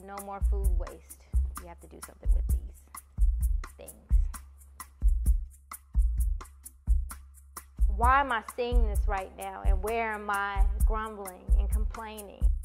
No more food waste. We have to do something with these things. Why am I seeing this right now, and where am I grumbling and complaining?